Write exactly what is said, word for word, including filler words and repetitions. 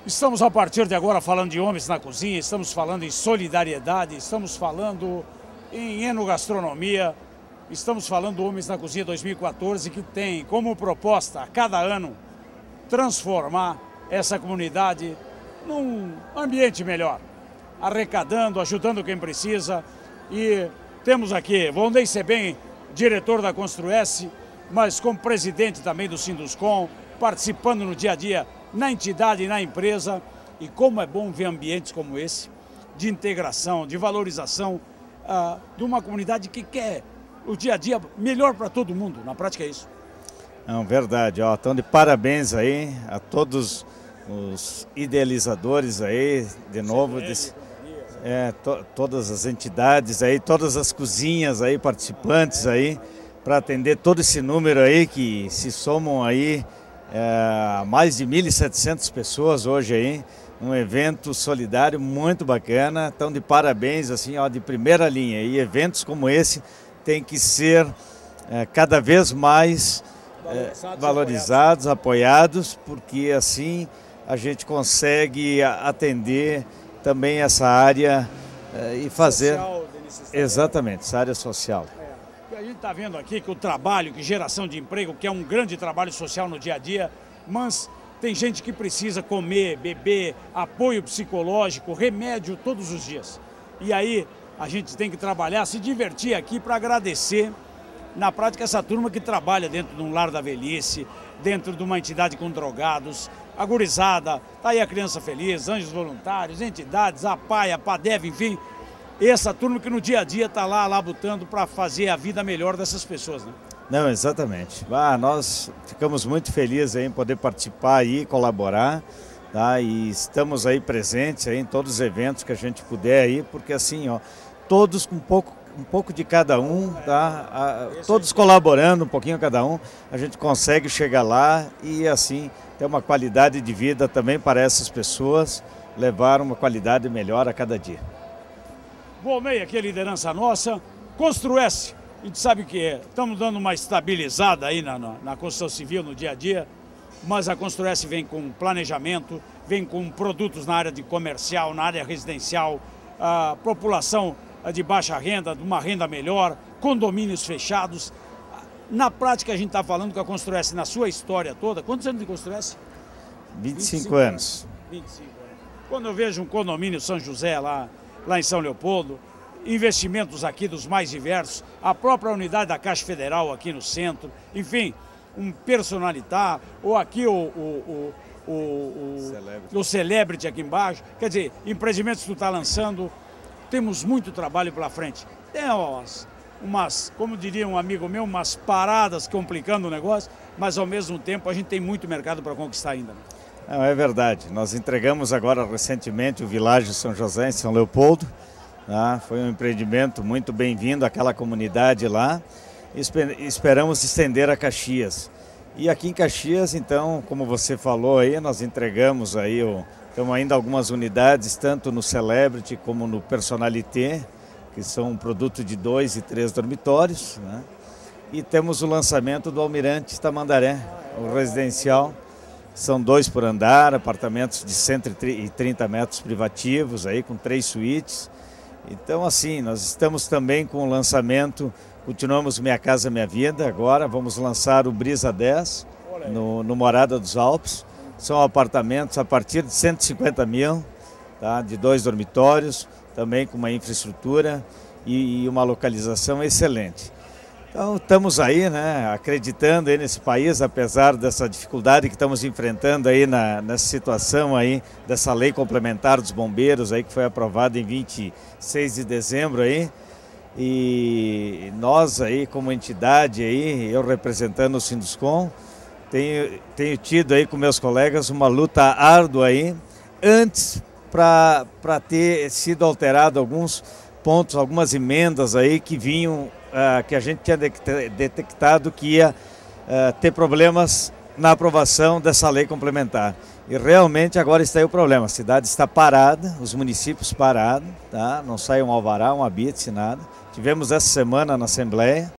Estamos a partir de agora falando de homens na cozinha, estamos falando em solidariedade, estamos falando em enogastronomia, estamos falando do Homens na Cozinha dois mil e quatorze, que tem como proposta a cada ano transformar essa comunidade num ambiente melhor, arrecadando, ajudando quem precisa. E temos aqui Vondei Sebem, diretor da Construesse, mas como presidente também do Sinduscom, participando no dia a dia na entidade e na empresa. E como é bom ver ambientes como esse, de integração, de valorização uh, de uma comunidade que quer o dia a dia melhor para todo mundo. Na prática é isso. Não, verdade, ó, então de parabéns aí a todos os idealizadores aí, de novo, desse, é, to, todas as entidades aí, todas as cozinhas aí, participantes aí, para atender todo esse número aí que se somam aí, é, mais de mil e setecentas pessoas hoje aí, um evento solidário muito bacana. Então de parabéns, assim, ó, de primeira linha. E eventos como esse tem que ser é, cada vez mais valorizados, é, valorizados apoiados. apoiados, porque assim a gente consegue atender também essa área é, e fazer exatamente essa área social. A gente está vendo aqui que o trabalho, que geração de emprego, que é um grande trabalho social no dia a dia, mas tem gente que precisa comer, beber, apoio psicológico, remédio todos os dias. E aí a gente tem que trabalhar, se divertir aqui para agradecer, na prática, essa turma que trabalha dentro de um lar da velhice, dentro de uma entidade com drogados, a gurizada, tá aí a Criança Feliz, Anjos Voluntários, entidades, a P A I, a PADEV, enfim. Essa turma que no dia a dia está lá, lá lutando para fazer a vida melhor dessas pessoas, né? Não, exatamente. Ah, nós ficamos muito felizes em poder participar e colaborar, tá? E estamos aí presentes aí em todos os eventos que a gente puder aí, porque assim, ó, todos com um pouco, um pouco de cada um, tá? Ah, todos colaborando um pouquinho cada um, a gente consegue chegar lá e assim ter uma qualidade de vida também para essas pessoas, levar uma qualidade melhor a cada dia. Volnei, aqui é liderança nossa, Construesse, a gente sabe que é, estamos dando uma estabilizada aí na, na, na construção civil, no dia a dia, mas a Construesse vem com planejamento, vem com produtos na área de comercial, na área residencial, a população de baixa renda, de uma renda melhor, condomínios fechados. Na prática a gente está falando que a Construesse, na sua história toda, quantos anos de Construesse? vinte e cinco anos. vinte e cinco anos. Quando eu vejo um condomínio São José lá, lá em São Leopoldo, investimentos aqui dos mais diversos, a própria unidade da Caixa Federal aqui no centro, enfim, um Personalitar, ou aqui o, o, o, o, Celebrity. o Celebrity aqui embaixo, quer dizer, empreendimentos que tu está lançando, temos muito trabalho pela frente. Tem umas, umas, como diria um amigo meu, umas paradas complicando o negócio, mas ao mesmo tempo a gente tem muito mercado para conquistar ainda. Não, é verdade. Nós entregamos agora recentemente o Világio São José em São Leopoldo. Tá? Foi um empreendimento muito bem-vindo àquela comunidade lá. Esper- esperamos estender a Caxias. E aqui em Caxias, então, como você falou aí, nós entregamos aí, o, temos ainda algumas unidades, tanto no Celebrity como no Personalité, que são um produto de dois e três dormitórios, né? E temos o lançamento do Almirante Tamandaré, o residencial. São dois por andar, apartamentos de cento e trinta metros privativos, aí com três suítes. Então, assim, nós estamos também com o lançamento, continuamos Minha Casa Minha Vida, agora vamos lançar o Brisa dez, no, no Morada dos Alpes. São apartamentos a partir de cento e cinquenta mil, tá? De dois dormitórios, também com uma infraestrutura e, e uma localização excelente. Então estamos aí, né, acreditando aí nesse país, apesar dessa dificuldade que estamos enfrentando aí na, nessa situação aí, dessa lei complementar dos bombeiros aí que foi aprovada em vinte e seis de dezembro aí. E nós aí como entidade aí, eu representando o Sinduscom, tenho, tenho tido aí com meus colegas uma luta árdua aí, antes para para ter sido alterado alguns pontos, algumas emendas aí que vinham, uh, que a gente tinha detectado que ia uh, ter problemas na aprovação dessa lei complementar. E realmente agora está aí o problema, a cidade está parada, os municípios parados, tá? Não sai um alvará, um habite, nada. Tivemos essa semana na Assembleia,